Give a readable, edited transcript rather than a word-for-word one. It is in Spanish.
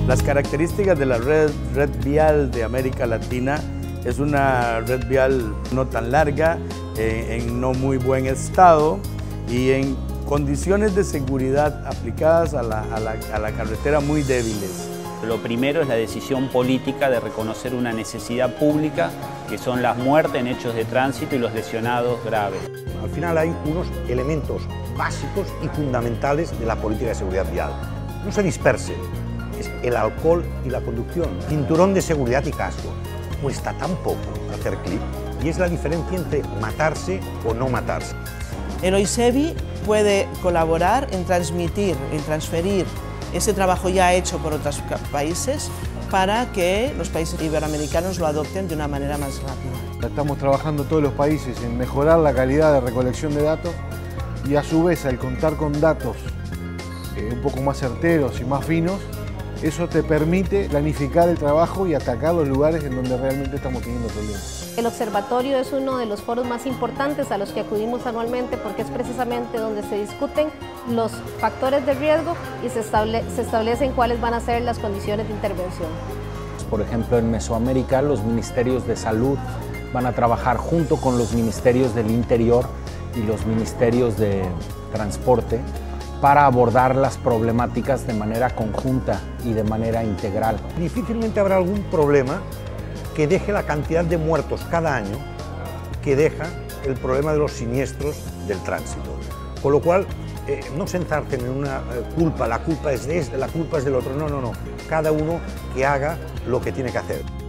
Las características de la red vial de América Latina es una red vial no tan larga, en no muy buen estado y en condiciones de seguridad aplicadas a la carretera muy débiles. Lo primero es la decisión política de reconocer una necesidad pública, que son las muertes en hechos de tránsito y los lesionados graves. Al final hay unos elementos básicos y fundamentales de la política de seguridad vial. No se disperse, es el alcohol y la conducción. Cinturón de seguridad y casco. Cuesta tan poco hacer clic y es la diferencia entre matarse o no matarse. El OISEBI puede colaborar en transmitir, en transferir ese trabajo ya hecho por otros países para que los países iberoamericanos lo adopten de una manera más rápida. Estamos trabajando todos los países en mejorar la calidad de recolección de datos y a su vez al contar con datos un poco más certeros y más finos, eso te permite planificar el trabajo y atacar los lugares en donde realmente estamos teniendo problemas. El observatorio es uno de los foros más importantes a los que acudimos anualmente porque es precisamente donde se discuten los factores de riesgo y se establecen cuáles van a ser las condiciones de intervención. Por ejemplo, en Mesoamérica los ministerios de salud van a trabajar junto con los ministerios del interior y los ministerios de transporte para abordar las problemáticas de manera conjunta y de manera integral. Difícilmente habrá algún problema que deje la cantidad de muertos cada año que deja el problema de los siniestros del tránsito. Con lo cual, no se enzarcen en una culpa, la culpa es de este, la culpa es del otro, no. Cada uno que haga lo que tiene que hacer.